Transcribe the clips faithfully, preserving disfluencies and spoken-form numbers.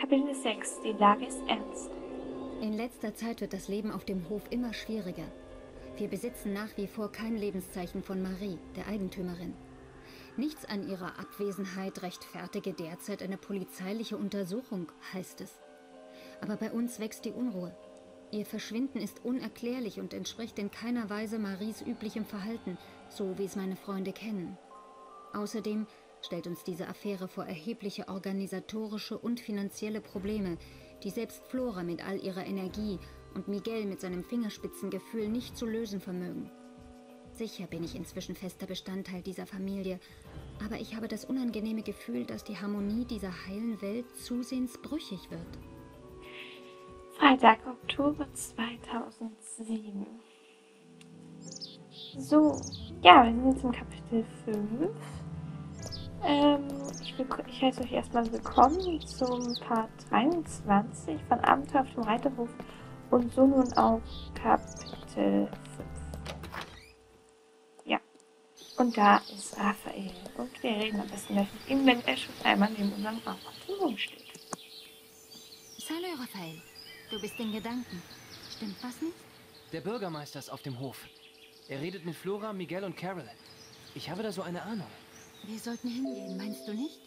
Kapitel sechs. Die Lage ist ernst. In letzter Zeit wird das Leben auf dem Hof immer schwieriger. Wir besitzen nach wie vor kein Lebenszeichen von Marie, der Eigentümerin. Nichts an ihrer Abwesenheit rechtfertige derzeit eine polizeiliche Untersuchung, heißt es. Aber bei uns wächst die Unruhe. Ihr Verschwinden ist unerklärlich und entspricht in keiner Weise Maries üblichem Verhalten, so wie es meine Freunde kennen. Außerdem stellt uns diese Affäre vor erhebliche organisatorische und finanzielle Probleme, die selbst Flora mit all ihrer Energie und Miguel mit seinem Fingerspitzengefühl nicht zu lösen vermögen. Sicher bin ich inzwischen fester Bestandteil dieser Familie, aber ich habe das unangenehme Gefühl, dass die Harmonie dieser heilen Welt zusehends brüchig wird. Freitag, Oktober zweitausendsieben. So, ja, wir sind jetzt im Kapitel fünf. Ähm, ich, ich heiße euch erstmal willkommen zum Part dreiundzwanzig von Abenteuer auf dem Reiterhof und so nun auch Kapitel fünf. Ja, und da ist Raphael und wir reden am besten gleich mit ihm, wenn er schon einmal neben unserem Raum rumsteht. Hallo Raphael, du bist in Gedanken. Stimmt was nicht? Der Bürgermeister ist auf dem Hof. Er redet mit Flora, Miguel und Carol. Ich habe da so eine Ahnung. Wir sollten hingehen, meinst du nicht?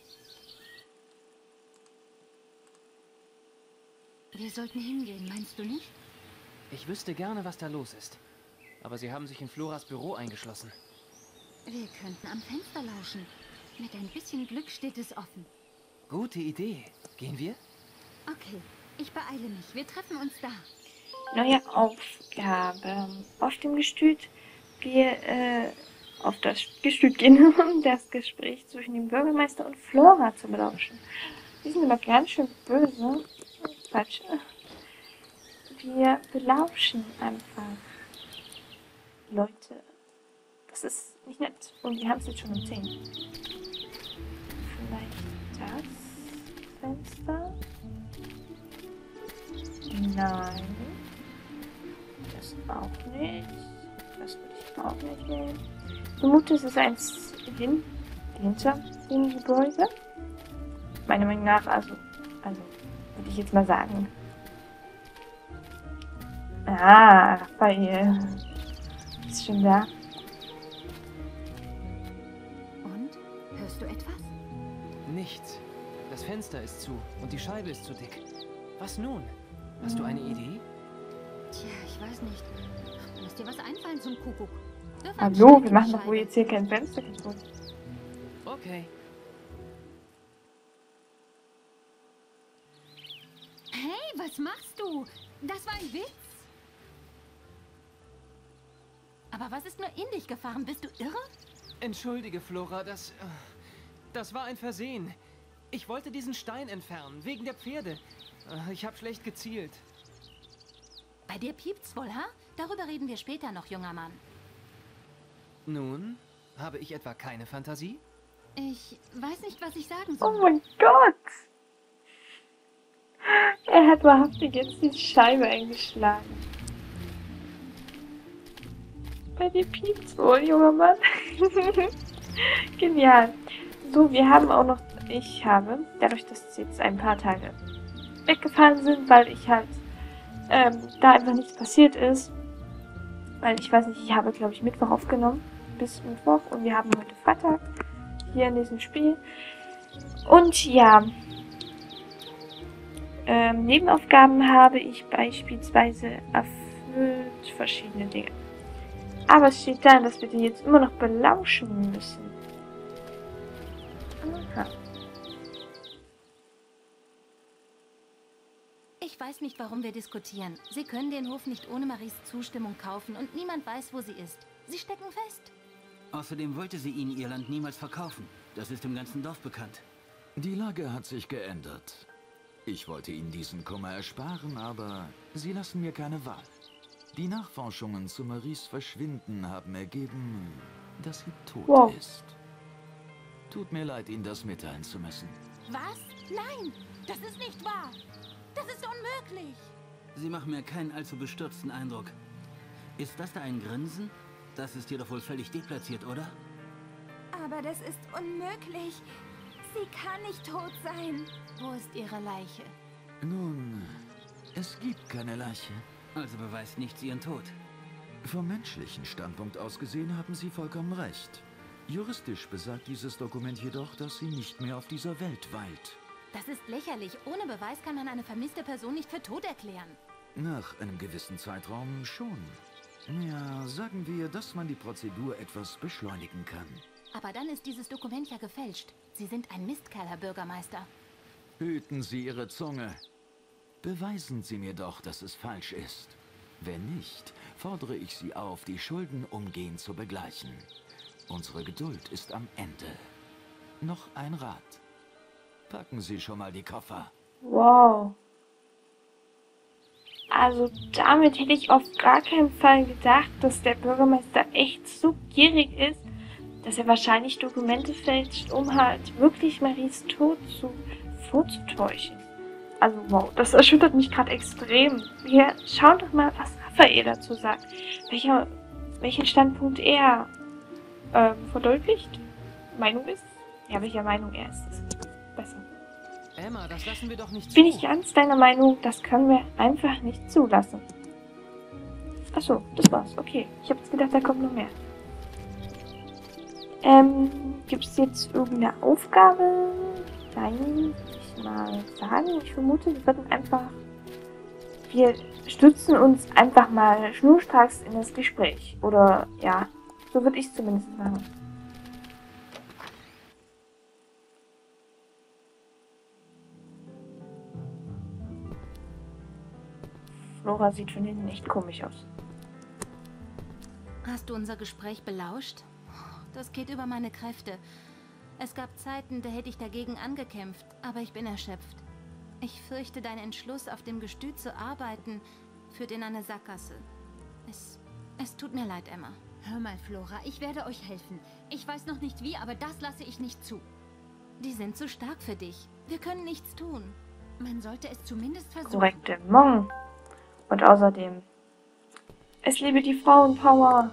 Wir sollten hingehen, meinst du nicht? Ich wüsste gerne, was da los ist. Aber sie haben sich in Floras Büro eingeschlossen. Wir könnten am Fenster lauschen. Mit ein bisschen Glück steht es offen. Gute Idee. Gehen wir? Okay, ich beeile mich. Wir treffen uns da. Neue Aufgabe. Auf dem Gestüt. Wir, äh, auf das Gestüt gehen, um das Gespräch zwischen dem Bürgermeister und Flora zu belauschen. Die sind aber ganz schön böse. Quatsch. Wir belauschen einfach Leute. Das ist nicht nett. Und wir haben es jetzt schon um zehn. Vielleicht das Fenster? Nein. Das auch nicht. Das würde ich auch nicht nehmen. Ich vermute, es ist eins hin, hinter dem Gebäude. Meiner Meinung nach, also, also, würde ich jetzt mal sagen. Ah, Raphael. Ist schon da. Und? Hörst du etwas? Nichts. Das Fenster ist zu und die Scheibe ist zu dick. Was nun? Hast du eine Idee? Tja, ich weiß nicht. Lass dir was einfallen zum Kuckuck. Hallo, wir machen doch wohl jetzt hier kein Fenster kaputt. Okay. Hey, was machst du? Das war ein Witz. Aber was ist nur in dich gefahren? Bist du irre? Entschuldige, Flora, das... äh, Das war ein Versehen. Ich wollte diesen Stein entfernen, wegen der Pferde. Äh, Ich habe schlecht gezielt. Bei dir piept's wohl, ha? Darüber reden wir später noch, junger Mann. Nun, habe ich etwa keine Fantasie? Ich weiß nicht, was ich sagen Oh soll. mein Gott! Er hat wahrhaftig jetzt die Scheibe eingeschlagen. Bei dir piept's wohl, junger Mann. Genial. So, wir haben auch noch... Ich habe, dadurch, dass es jetzt ein paar Tage weggefahren sind, weil ich halt ähm, da einfach nichts passiert ist. Weil ich weiß nicht, ich habe, glaube ich, Mittwoch aufgenommen. Bis Mittwoch. Und wir haben heute Freitag. Hier in diesem Spiel. Und ja. Ähm, Nebenaufgaben habe ich beispielsweise erfüllt. Verschiedene Dinge. Aber es steht da, dass wir den jetzt immer noch belauschen müssen. Aha. Ich weiß nicht, warum wir diskutieren. Sie können den Hof nicht ohne Maries Zustimmung kaufen und niemand weiß, wo sie ist. Sie stecken fest. Außerdem wollte sie ihnen ihr Land niemals verkaufen. Das ist im ganzen Dorf bekannt. Die Lage hat sich geändert. Ich wollte ihnen diesen Kummer ersparen, aber sie lassen mir keine Wahl. Die Nachforschungen zu Maries Verschwinden haben ergeben, dass sie tot Wow. ist. Tut mir leid, Ihnen das mitteilen zu müssen. Was? Nein, das ist nicht wahr. Das ist unmöglich. Sie machen mir keinen allzu bestürzten Eindruck. Ist das da ein Grinsen? Das ist jedoch wohl völlig deplatziert, oder? Aber das ist unmöglich. Sie kann nicht tot sein. Wo ist ihre Leiche? Nun, es gibt keine Leiche. Also beweist nichts ihren Tod. Vom menschlichen Standpunkt aus gesehen haben Sie vollkommen recht. Juristisch besagt dieses Dokument jedoch, dass sie nicht mehr auf dieser Welt weilt. Das ist lächerlich. Ohne Beweis kann man eine vermisste Person nicht für tot erklären. Nach einem gewissen Zeitraum schon. Ja, sagen wir, dass man die Prozedur etwas beschleunigen kann. Aber dann ist dieses Dokument ja gefälscht. Sie sind ein Mistkerl, Herr Bürgermeister. Hüten Sie Ihre Zunge. Beweisen Sie mir doch, dass es falsch ist. Wenn nicht, fordere ich Sie auf, die Schulden umgehend zu begleichen. Unsere Geduld ist am Ende. Noch ein Rat. Packen Sie schon mal die Koffer. Wow. Also damit hätte ich auf gar keinen Fall gedacht, dass der Bürgermeister echt so gierig ist, dass er wahrscheinlich Dokumente fälscht, um halt wirklich Maries Tod zu, vorzutäuschen. Also wow, das erschüttert mich gerade extrem. Wir schauen doch mal, was Raphael dazu sagt. Welcher, welchen Standpunkt er ähm, verdeutlicht. Meinung ist? Ja, welcher Meinung er ist, ist besser. Emma, das lassen wir doch nicht zu. Bin ich ganz deiner Meinung, das können wir einfach nicht zulassen. Achso, das war's. Okay, ich habe jetzt gedacht, da kommt noch mehr. Ähm, gibt es jetzt irgendeine Aufgabe? Nein, würde ich mal sagen. Ich vermute, wir würden einfach... Wir stützen uns einfach mal schnurstracks in das Gespräch. Oder, ja, so würde ich es zumindest machen. Flora sieht von hinten echt komisch aus. Hast du unser Gespräch belauscht? Das geht über meine Kräfte. Es gab Zeiten, da hätte ich dagegen angekämpft, aber ich bin erschöpft. Ich fürchte, dein Entschluss, auf dem Gestüt zu arbeiten, führt in eine Sackgasse. Es, es tut mir leid, Emma. Hör mal, Flora, ich werde euch helfen. Ich weiß noch nicht wie, aber das lasse ich nicht zu. Die sind zu stark für dich. Wir können nichts tun. Man sollte es zumindest versuchen. Korrekte Mon. Und außerdem, es lebe die Frauenpower.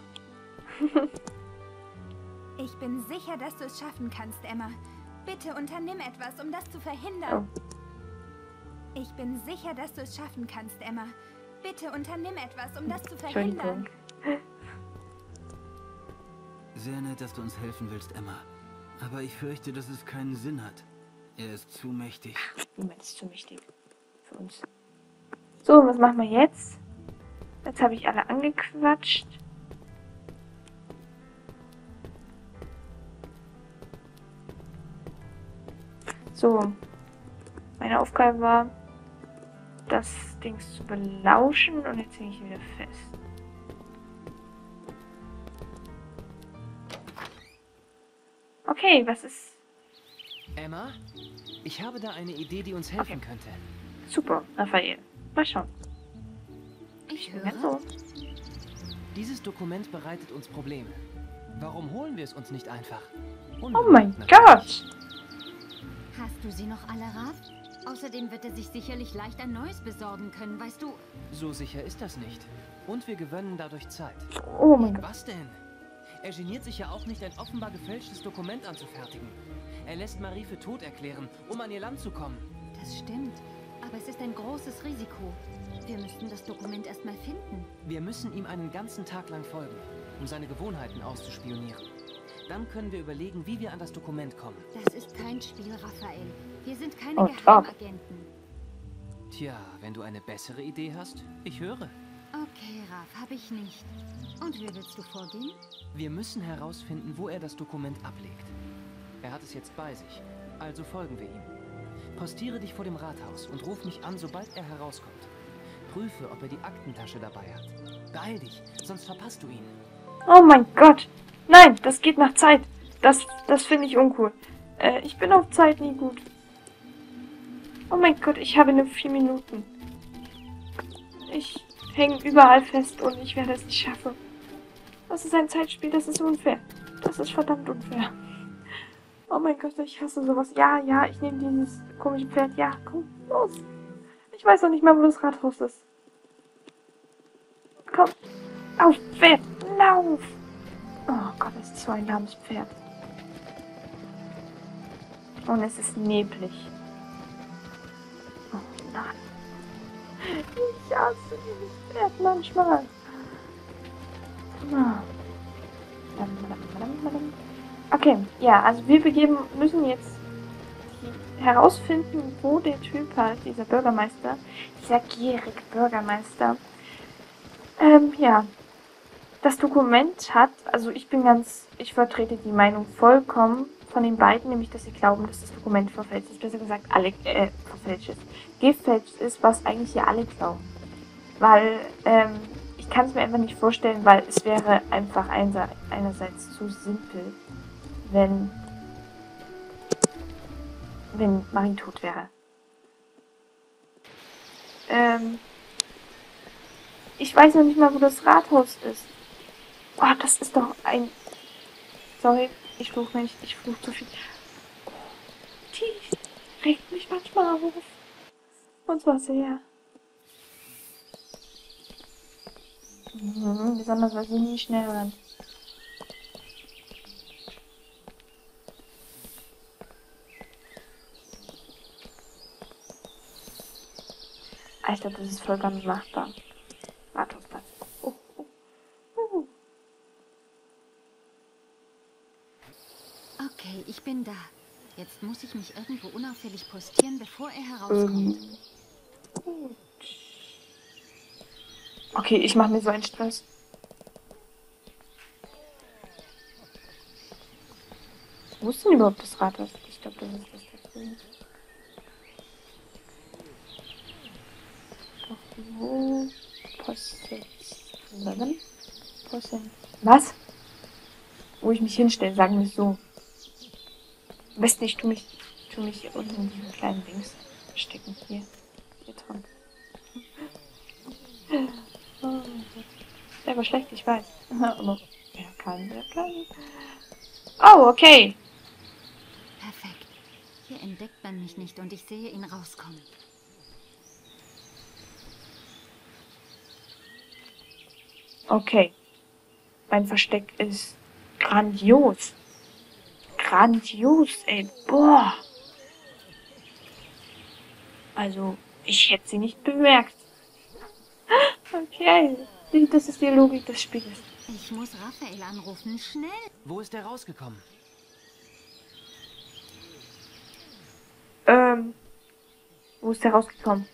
Ich bin sicher, dass du es schaffen kannst, Emma. Bitte unternimm etwas, um das zu verhindern. Oh. Ich bin sicher, dass du es schaffen kannst, Emma. Bitte unternimm etwas, um das zu verhindern. Sehr nett, dass du uns helfen willst, Emma. Aber ich fürchte, dass es keinen Sinn hat. Er ist zu mächtig. Niemand ist zu mächtig für uns. So, was machen wir jetzt? Jetzt habe ich alle angequatscht. So, meine Aufgabe war, das Ding zu belauschen und jetzt hänge ich wieder fest. Okay, was ist... Emma, ich habe da eine Idee, die uns helfen Okay. könnte. Super, Raphael. Mal schauen. Ich Ja, höre. so. Dieses Dokument bereitet uns Probleme. Warum holen wir es uns nicht einfach? Oh mein Unbemerkt Gott! Hast du sie noch alle, Raf? Außerdem wird er sich sicherlich leicht ein neues besorgen können, weißt du? So sicher ist das nicht. Und wir gewöhnen dadurch Zeit. Oh mein Gott. Was denn? Er geniert sich ja auch nicht, ein offenbar gefälschtes Dokument anzufertigen. Er lässt Marie für tot erklären, um an ihr Land zu kommen. Das stimmt. Aber es ist ein großes Risiko. Wir müssten das Dokument erstmal finden. Wir müssen ihm einen ganzen Tag lang folgen, um seine Gewohnheiten auszuspionieren. Dann können wir überlegen, wie wir an das Dokument kommen. Das ist kein Spiel, Raphael. Wir sind keine Und ab. Geheimagenten. Tja, wenn du eine bessere Idee hast, ich höre. Okay, Raf, habe ich nicht. Und wie willst du vorgehen? Wir müssen herausfinden, wo er das Dokument ablegt. Er hat es jetzt bei sich, also folgen wir ihm. Postiere dich vor dem Rathaus und ruf mich an, sobald er herauskommt. Prüfe, ob er die Aktentasche dabei hat. Beeil dich, sonst verpasst du ihn. Oh mein Gott! Nein, das geht nach Zeit. Das, das finde ich uncool. Äh, ich bin auf Zeit nie gut. Oh mein Gott, ich habe nur vier Minuten. Ich hänge überall fest und ich werde es nicht schaffen. Das ist ein Zeitspiel, das ist unfair. Das ist verdammt unfair. Oh mein Gott, ich hasse sowas. Ja, ja, ich nehme dieses komische Pferd. Ja, komm, los. Ich weiß noch nicht mal, wo das Rathaus ist. Komm. Auf, Pferd. Lauf. Oh Gott, das ist so ein lahmes Pferd. Und es ist neblig. Oh nein. Ich hasse dieses Pferd manchmal. Okay, ja, also wir begeben, müssen jetzt herausfinden, wo der Typ halt, dieser Bürgermeister, dieser gierige Bürgermeister, ähm, ja, das Dokument hat. Also ich bin ganz, ich vertrete die Meinung vollkommen von den beiden, nämlich, dass sie glauben, dass das Dokument verfälscht ist. Besser gesagt, alle, äh, verfälscht ist. Gefälscht ist, was eigentlich hier alle glauben. Weil, ähm, ich kann es mir einfach nicht vorstellen, weil es wäre einfach einerseits zu simpel, wenn, wenn Marie tot wäre. Ähm, ich weiß noch nicht mal, wo das Rathaus ist. Oh, das ist doch ein... Sorry, ich fluche nicht, ich fluche zu viel. Oh, die regt mich manchmal auf. Und zwar sehr. Mhm, besonders, weil sie nie schnell rennt. Ich glaube, das ist vollkommen machbar. Rathausplatz. Oh, oh, oh. Okay, ich bin da. Jetzt muss ich mich irgendwo unauffällig postieren, bevor er herauskommt. Ähm, gut. Okay, ich mache mir so einen Stress. Wo ist denn überhaupt das Rathaus? Ich glaube, das ist das dafür. Doch wo? Position. Position. Was? Wo ich mich hinstelle, sagen wir so. Am besten ich tue mich, tu mich hier unten in diesen kleinen Dings stecken. Hier. Hier dran. Oh, der war schlecht, ich weiß. Aber wer kann, wer kann. Oh, okay. Perfekt. Hier entdeckt man mich nicht und ich sehe ihn rauskommen. Okay. Mein Versteck ist grandios. Grandios, ey. Boah. Also, ich hätte sie nicht bemerkt. Okay. Das ist die Logik des Spiels. Ich muss Raphael anrufen. Schnell! Wo ist der rausgekommen? Ähm. Wo ist der rausgekommen?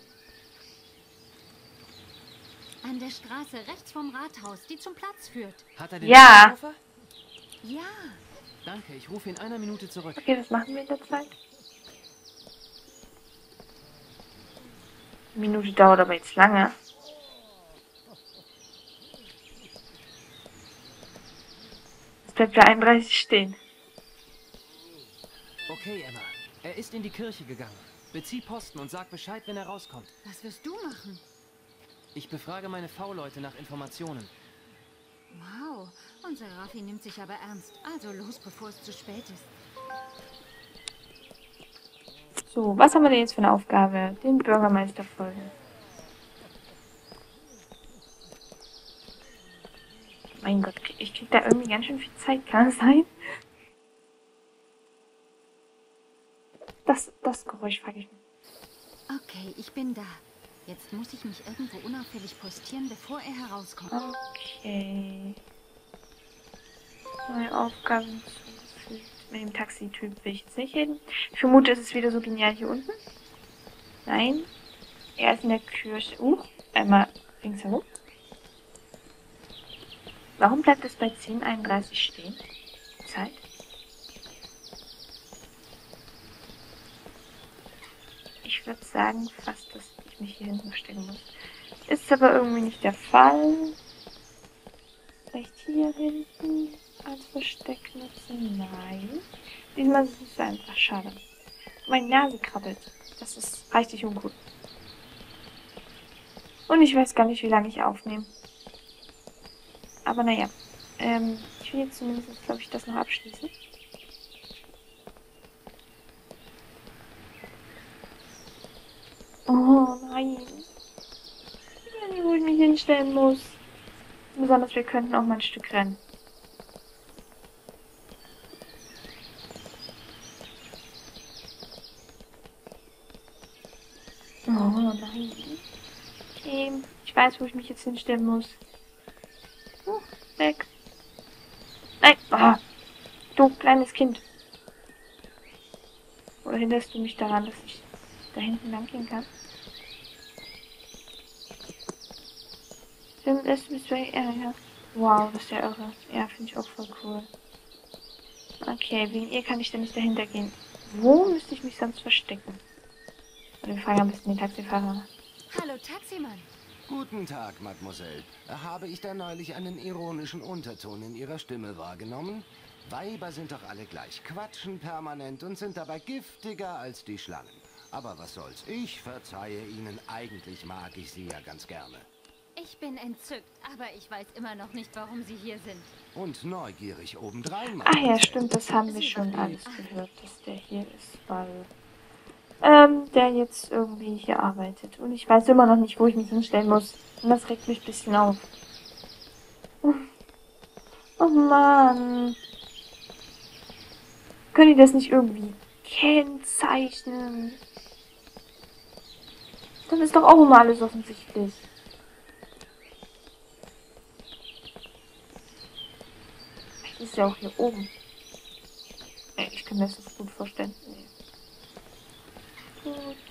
An der Straße rechts vom Rathaus, die zum Platz führt. Hat er den Ja. Anrufer? Ja. Danke, ich rufe in einer Minute zurück. Okay, das machen wir in der Zeit. Eine Minute dauert aber jetzt lange. Es bleibt bei einunddreißig stehen. Okay, Emma. Er ist in die Kirche gegangen. Bezieh Posten und sag Bescheid, wenn er rauskommt. Was wirst du machen? Ich befrage meine V-Leute nach Informationen. Wow, unser Raffi nimmt sich aber ernst. Also los, bevor es zu spät ist. So, was haben wir denn jetzt für eine Aufgabe? Den Bürgermeister folgen. Mein Gott, ich krieg da irgendwie ganz schön viel Zeit. Kann das sein? Das, das Geräusch frage ich mich. Okay, ich bin da. Jetzt muss ich mich irgendwo unauffällig postieren, bevor er herauskommt. Okay. Neue Aufgaben zugefügt. Mit dem Taxityp will ich jetzt nicht reden. Ich vermute, es ist wieder so genial hier unten. Nein. Er ist in der Kirche. Uh, einmal ringsherum. Warum bleibt es bei zehn einunddreißig stehen? Zeit. Ich würde sagen fast, dass ich mich hier hinten verstecken muss. Ist aber irgendwie nicht der Fall. Vielleicht hier hinten als Versteck nutzen? Nein. Diesmal ist es einfach schade. Meine Nase krabbelt. Das ist richtig ungut. Und ich weiß gar nicht, wie lange ich aufnehme. Aber naja. Ähm, ich will jetzt zumindest, glaube ich, das noch abschließen. Oh nein. Ich weiß nicht, wo ich mich hinstellen muss. Besonders wir könnten auch mal ein Stück rennen. Oh nein. Okay, ich weiß, wo ich mich jetzt hinstellen muss. Huh, weg. Nein. Ah, du kleines Kind. Oder hinderst du mich daran, dass ich da hinten lang gehen kann? Lässt du mich weg? Ja, ja. Wow, das ist ja irre. Ja, finde ich auch voll cool. Okay, wegen ihr kann ich da nicht dahinter gehen. Wo müsste ich mich sonst verstecken? Oder wir fragen am besten den Taxifahrer. Hallo, Taximann. Guten Tag, Mademoiselle. Habe ich da neulich einen ironischen Unterton in Ihrer Stimme wahrgenommen? Weiber sind doch alle gleich, quatschen permanent und sind dabei giftiger als die Schlangen. Aber was soll's, ich verzeihe Ihnen, eigentlich mag ich Sie ja ganz gerne. Ich bin entzückt, aber ich weiß immer noch nicht, warum Sie hier sind. Und neugierig obendrein, Ach ja, stimmt, das haben wir schon alles gehört, dass der hier ist, weil ähm, der jetzt irgendwie hier arbeitet. Und ich weiß immer noch nicht, wo ich mich hinstellen muss. Und das regt mich ein bisschen auf. Oh Mann. Können die das nicht irgendwie kennzeichnen? Dann ist doch auch immer alles offensichtlich. Vielleicht ist ja auch hier oben. Ey, ich kann mir das so gut vorstellen. Nee. Gut.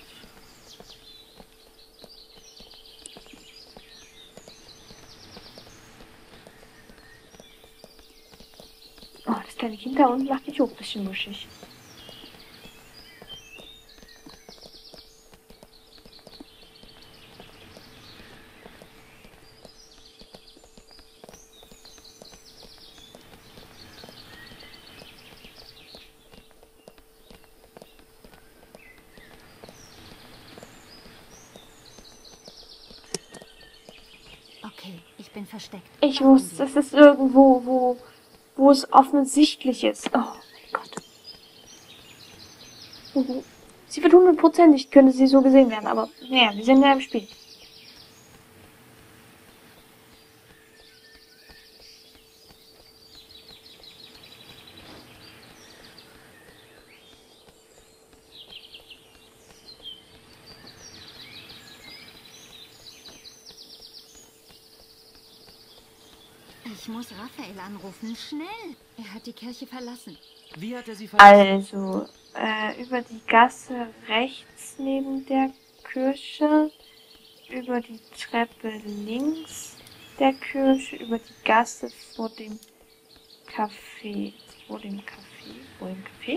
Oh, das kleine Kind da unten macht mich auch ein bisschen muschig. Okay, ich bin versteckt. Ich wusste, es ist irgendwo, wo, wo es offensichtlich ist. Oh mein Gott. Mhm. Sie wird hundertprozentig, könnte sie so gesehen werden, aber naja, wir sind ja im Spiel. Ich muss Raphael anrufen. Schnell! Er hat die Kirche verlassen. Wie hat er sie verlassen? Also, äh, über die Gasse rechts neben der Kirche, über die Treppe links der Kirche, über die Gasse vor dem Café. Vor dem Café? Vor dem Café?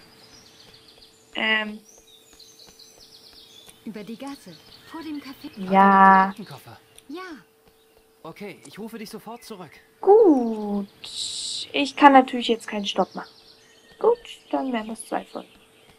Ähm, Über die Gasse. Vor dem Café. ja. Koffer. Ja. Okay, ich rufe dich sofort zurück. Gut. Ich kann natürlich jetzt keinen Stopp machen. Gut, dann werden das zwei Folgen.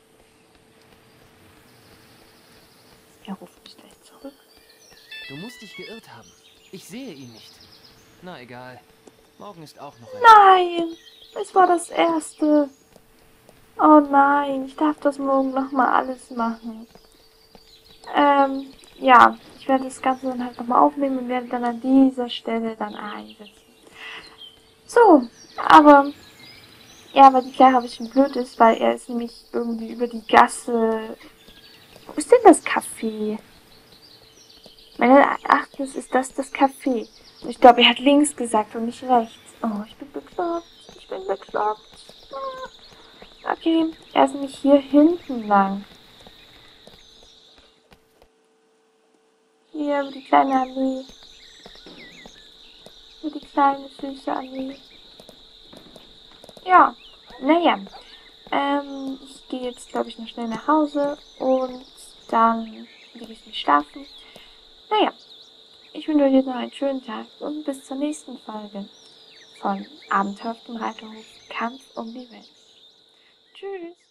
Er ruft mich gleich zurück. Du musst dich geirrt haben. Ich sehe ihn nicht. Na egal. Morgen ist auch noch ein... Nein, es war das erste. Oh nein, ich darf das morgen nochmal alles machen. Ähm, ja, ich werde das Ganze dann halt nochmal aufnehmen und werde dann an dieser Stelle dann einsetzen. So, aber, ja, weil die Clara ein bisschen blöd ist, weil er ist nämlich irgendwie über die Gasse... Wo ist denn das Café? Meines Erachtens ist das das Café. Und ich glaube, er hat links gesagt und nicht rechts. Oh, ich bin bekloppt. Ich bin bekloppt. Ah. Okay, er ist nämlich hier hinten lang. Hier, über die kleine Allee. Über die kleine, süße Allee. Ja, naja. Ähm, ich gehe jetzt, glaube ich, noch schnell nach Hause und dann will ich mich schlafen. Naja, ich wünsche euch jetzt noch einen schönen Tag und bis zur nächsten Folge von Abenteuer auf dem Reiterhof Kampf um die Welt. Tschüss.